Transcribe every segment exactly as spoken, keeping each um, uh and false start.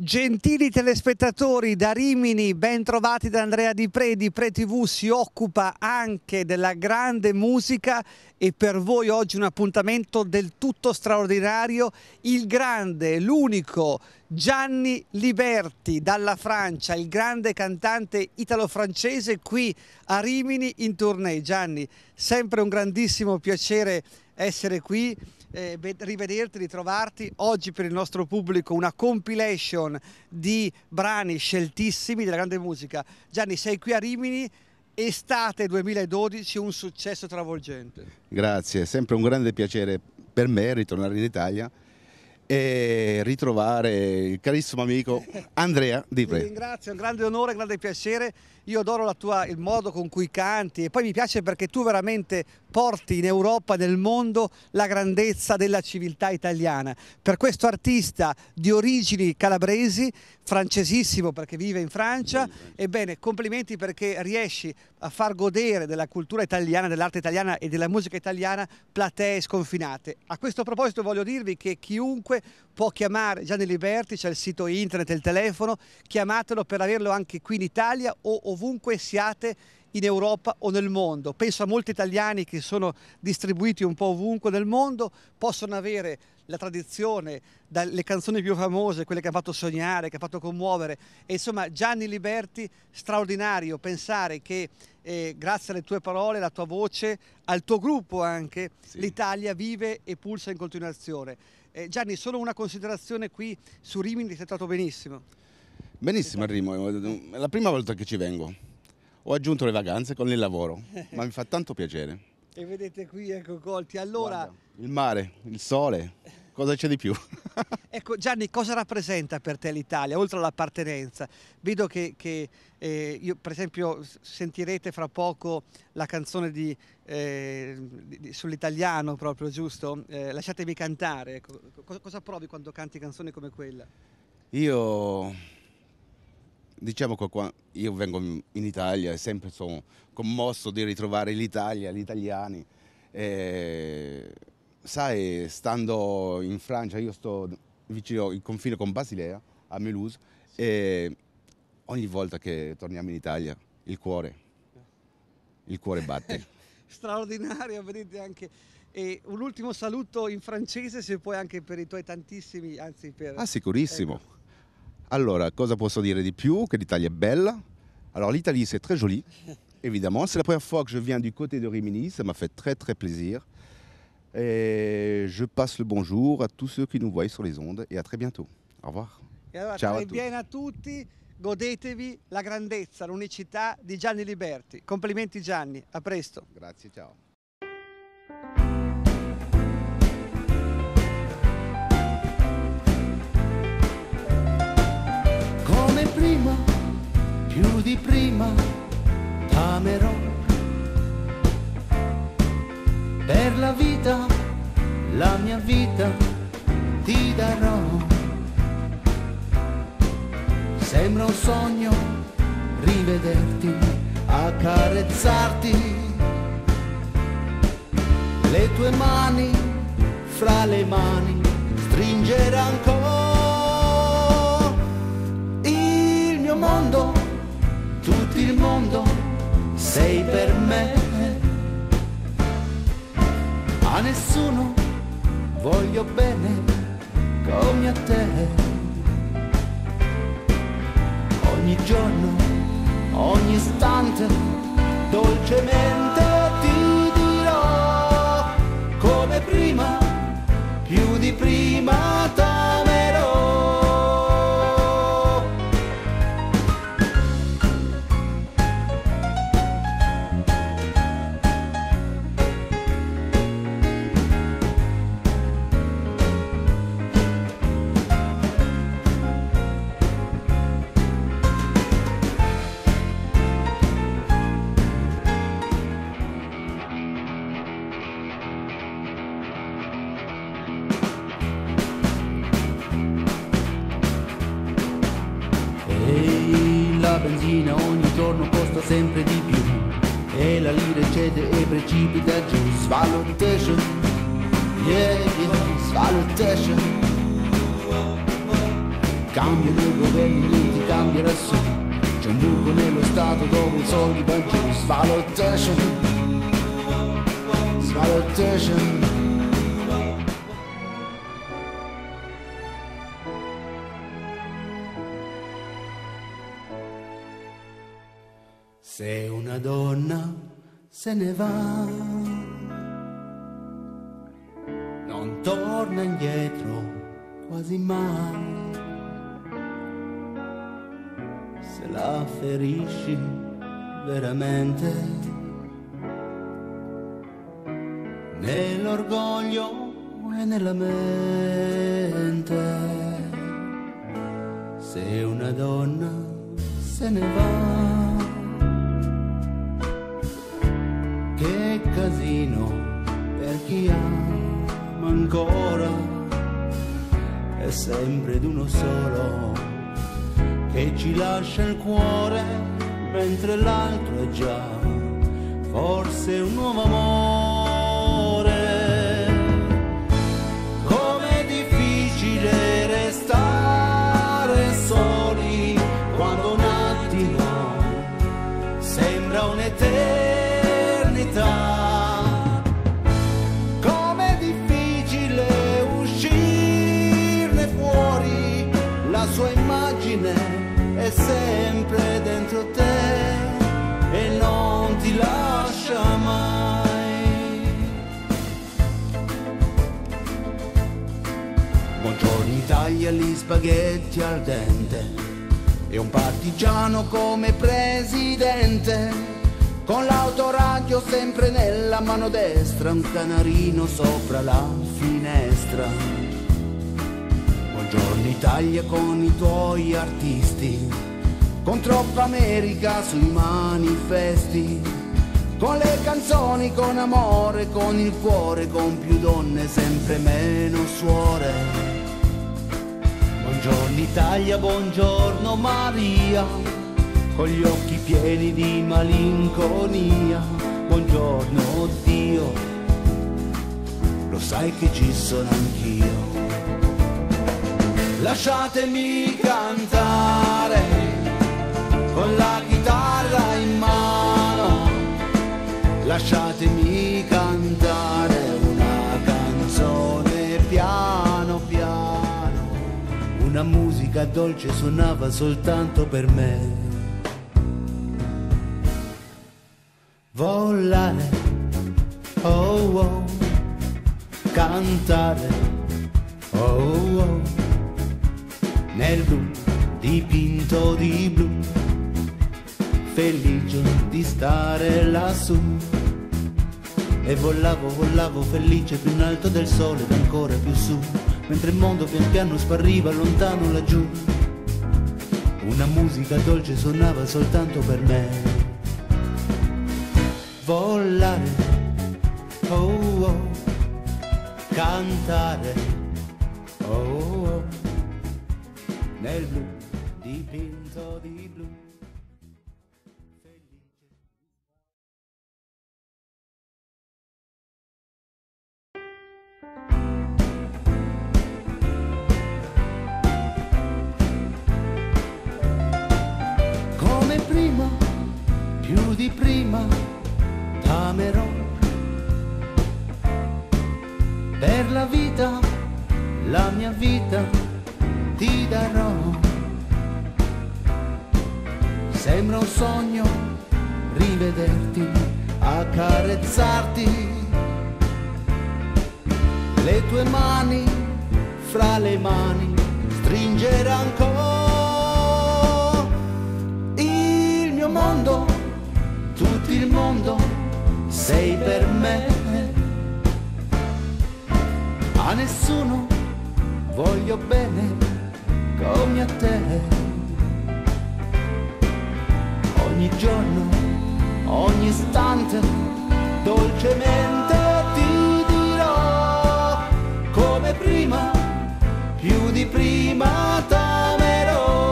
Gentili telespettatori, da Rimini, ben trovati da Andrea Di Pre. Di Pre tivù si occupa anche della grande musica e per voi oggi un appuntamento del tutto straordinario, il grande, l'unico Gianni Liberti dalla Francia, il grande cantante italo-francese qui a Rimini in tournée. Gianni, sempre un grandissimo piacere essere qui. Eh, rivederti, ritrovarti oggi per il nostro pubblico, una compilation di brani sceltissimi della grande musica. Gianni, sei qui a Rimini, estate duemiladodici, un successo travolgente. Grazie, è sempre un grande piacere per me ritornare in Italia e ritrovare il carissimo amico Andrea Di Pre. Ti ringrazio, è un grande onore, un grande piacere. Io adoro la tua, il modo con cui canti e poi mi piace perché tu veramente porti in Europa, nel mondo, la grandezza della civiltà italiana. Per questo artista di origini calabresi, francesissimo perché vive in Francia, ebbene complimenti perché riesci a far godere della cultura italiana, dell'arte italiana e della musica italiana platee sconfinate. A questo proposito voglio dirvi che chiunque può chiamare Gianni Liberti, c'è il sito internet e il telefono, chiamatelo per averlo anche qui in Italia o ovunque siate in Europa o nel mondo. Penso a molti italiani che sono distribuiti un po' ovunque nel mondo, possono avere la tradizione, dalle canzoni più famose, quelle che hanno fatto sognare, che hanno fatto commuovere, e insomma Gianni Liberti, straordinario pensare che eh, grazie alle tue parole, alla tua voce, al tuo gruppo anche, sì, l'Italia vive e pulsa in continuazione. Eh, Gianni, solo una considerazione qui su Rimini, ti sei trovato benissimo. Benissimo a Rimini, è la prima volta che ci vengo. Ho aggiunto le vacanze con il lavoro, ma mi fa tanto piacere. E vedete qui, ecco, colti. Allora, guarda, il mare, il sole, cosa c'è di più? Ecco Gianni, cosa rappresenta per te l'Italia, oltre all'appartenenza? Vedo che, che eh, io per esempio sentirete fra poco la canzone di, eh, di, sull'italiano proprio, giusto? Eh, lasciatemi cantare, ecco. cosa, cosa provi quando canti canzoni come quella? Io... Diciamo che qua io vengo in Italia e sempre sono commosso di ritrovare l'Italia, gli italiani. E, sai, stando in Francia, io sto vicino al confine con Basilea, a Mulhouse, sì, e ogni volta che torniamo in Italia il cuore, il cuore batte. Straordinario, vedete anche. E un ultimo saluto in francese, se puoi, anche per i tuoi tantissimi, anzi per... Ah, sicurissimo. Ecco. Alors, cosa posso dire di più? Que l'Italie est belle. Alors, l'Italie, c'est très joli, évidemment. C'est la première fois que je viens du côté de Rimini. Ça m'a fait très, très plaisir. Et je passe le bonjour à tous ceux qui nous voient sur les ondes. Et à très bientôt. Au revoir. E allora, ciao a bene a tutti. Godetevi la grandezza, l'unicità di Gianni Liberti. Complimenti Gianni, a presto. Grazie, ciao. Prima, più di prima, t'amerò. Per la vita, la mia vita ti darò. Sembra un sogno rivederti, accarezzarti, le tue mani fra le mani, stringere ancora. Mondo, tutto il mondo sei per me. A nessuno voglio bene come a te. Ogni giorno, ogni istante, dolcemente ti dirò come prima, più di prima t'amerò. La benzina ogni giorno costa sempre di più e la lira cede e precipita giù. Svalutation, yeah, yeah, svalutation. Cambiano i governi, niente cambia lassù. C'è un buco nello stato dove i soldi vanno giù. Svalutation, svalutation. Se una donna se ne va, non torna indietro quasi mai. Se la ferisci veramente, nell'orgoglio e nella mente. Se una donna se ne va, che casino per chi ama ancora, è sempre d'uno solo che ci lascia il cuore, mentre l'altro è già forse un nuovo amore. Com'è difficile restare soli quando un attimo sembra un'eternità. Com'è difficile uscirne fuori, la sua immagine è sempre dentro te e non ti lascia mai. Buongiorno Italia, gli spaghetti al dente e un partigiano come presidente, con l'autoradio sempre nella mano destra, un canarino sopra la finestra. Buongiorno Italia con i tuoi artisti, con troppa America sui manifesti, con le canzoni, con amore, con il cuore, con più donne, sempre meno suore. Buongiorno Italia, buongiorno Maria, con gli occhi pieni di malinconia. Buongiorno Dio, lo sai che ci sono anch'io. Lasciatemi cantare con la chitarra in mano, lasciatemi cantare una canzone piano piano. Una musica dolce suonava soltanto per me. Volare, oh oh, cantare, oh oh, nel blu dipinto di blu, felice di stare lassù. E volavo, volavo felice più in alto del sole ed ancora più su, mentre il mondo pian piano spariva lontano laggiù. Una musica dolce suonava soltanto per me. Volare, oh oh, cantare, oh oh, nel blu dipinto di blu. Come prima, più di prima, t'amerò. Per la vita, la mia vita ti darò. Sembra un sogno rivederti, accarezzarti, le tue mani fra le mani, stringere ancora il mio mondo, tutto il mondo sei per me. A nessuno voglio bene come a te. Ogni giorno, ogni istante, dolcemente ti dirò, come prima, più di prima t'amerò.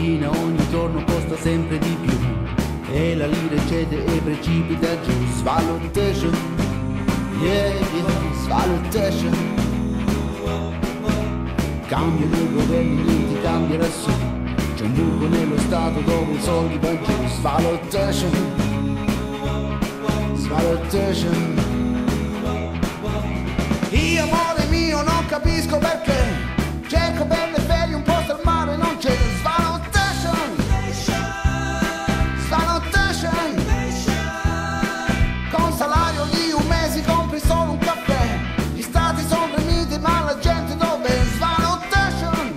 benzina ogni giorno costa sempre di più e la lira cede e precipita giù. Svalutation, yeah, yeah, svalutation. Cambiano i governi, niente cambierà su. C'è un buco nello stato dove i soldi vanno giù. Svalutation, svalutation. Io amore mio non capisco perché cerco per le ferie un posto al mare non c'è. Svalutation, svalutation. Con salario di un mese compri solo un caffè. Gli stati sono premiti ma la gente dov'è? Svalutation,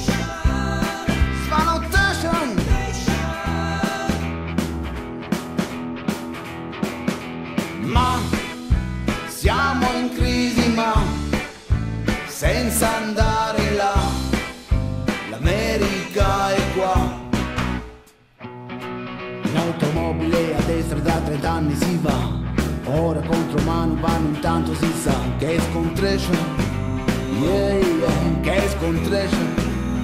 svalutation. Ma siamo in crisi ma senza andare là, l'America è qua. In automobile a destra da trent'anni si va, ora contro mano vanno intanto si sa che è scontration, yeah, yeah, che è scontration.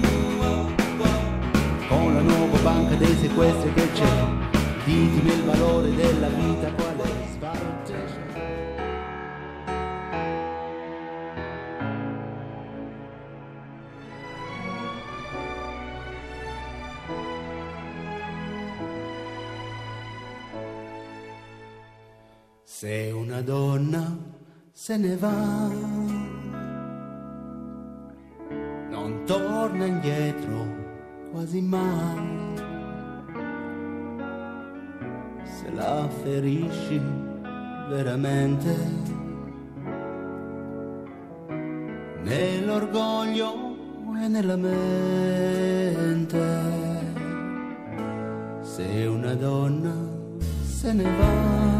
Con la nuova banca dei sequestri che c'è, ditemi il valore della vita qual è. Svalutation. Se una donna se ne va, non torna indietro quasi mai. Se la ferisci veramente, nell'orgoglio e nella mente. Se una donna se ne va,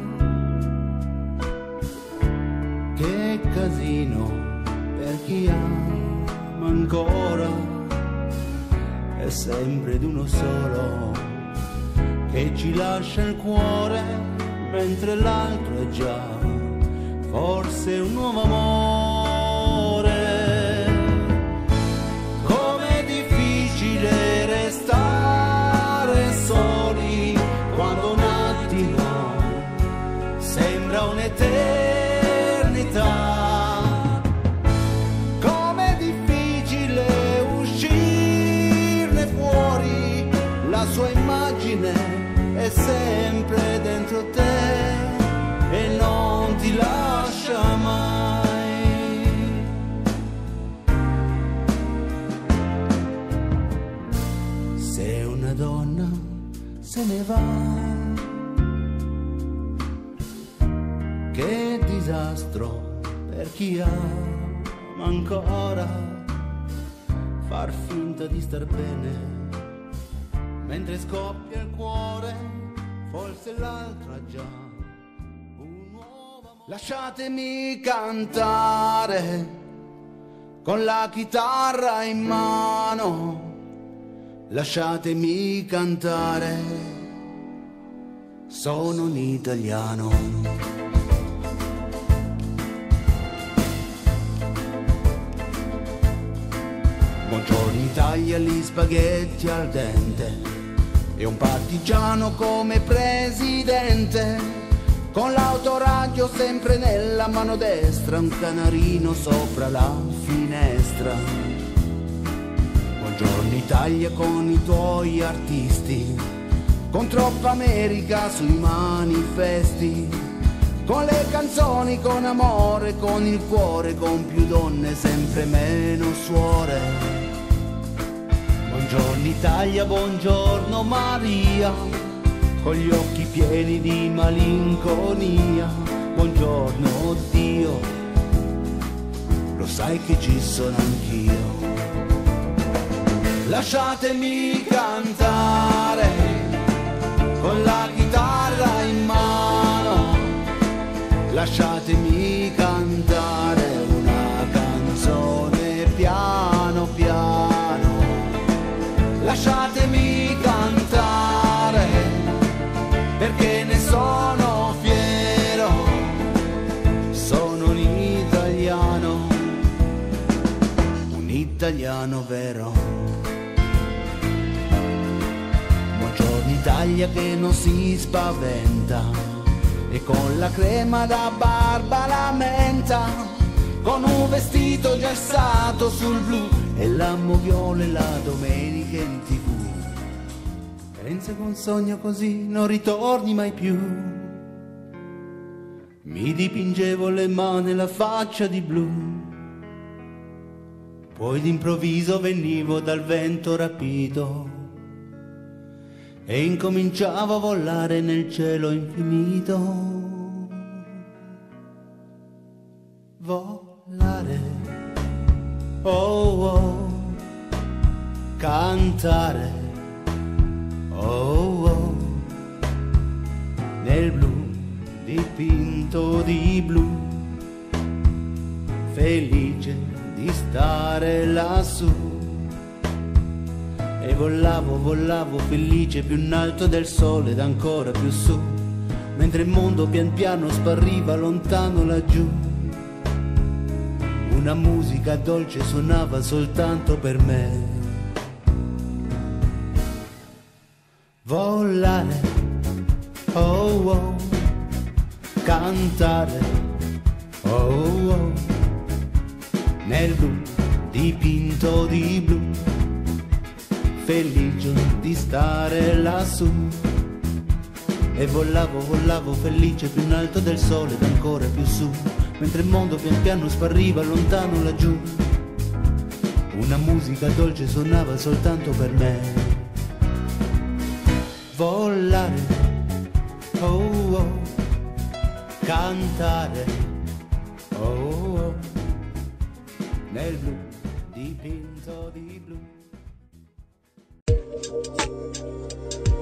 che casino per chi ama ancora, è sempre d'uno solo che ci lascia il cuore, mentre l'altro è già forse un nuovo amore. Com'è difficile restare soli quando un attimo sembra un'eternità. Com'è difficile uscirne fuori, la sua immagine è sempre dentro te e non ti lascia mai. Se una donna se ne va, che disastro per chi ama ancora, far finta di star bene mentre scoppia il cuore, forse l'altra già un nuovo amore. Lasciatemi cantare con la chitarra in mano, lasciatemi cantare, sono un italiano. Buongiorno Italia, gli spaghetti al dente e un partigiano come presidente, con l'autoradio sempre nella mano destra, un canarino sopra la finestra. Buongiorno Italia con i tuoi artisti, con troppa America sui manifesti, con le canzoni, con amore, con il cuore, con più donne, sempre meno suore. Buongiorno Italia, buongiorno Maria, con gli occhi pieni di malinconia. Buongiorno Dio, lo sai che ci sono anch'io. Lasciatemi cantare con la chitarra in mano, lasciatemi cantare una canzone piano piano. Lasciatemi cantare perché ne sono fiero, sono un italiano, un italiano vero. un'Italia che non si spaventa e con la crema da barba la menta, con un vestito gessato sul blu e la moviola e la domenica in tv. Pensa che un sogno così non ritorni mai più. Mi dipingevo le mani e la faccia di blu, poi d'improvviso venivo dal vento rapito e incominciavo a volare nel cielo infinito. Volare, oh oh, cantare, oh oh, nel blu dipinto di blu, felice di stare lassù. E volavo, volavo felice più in alto del sole ed ancora più su, mentre il mondo pian piano spariva lontano laggiù. Una musica dolce suonava soltanto per me. Volare, oh oh, cantare, oh oh, nel blu dipinto di blu, felice di stare lassù. E volavo, volavo felice più in alto del sole ed ancora più su, mentre il mondo pian piano spariva lontano laggiù. Una musica dolce suonava soltanto per me. Volare, oh oh, cantare, oh oh, nel blu dipinto di blu.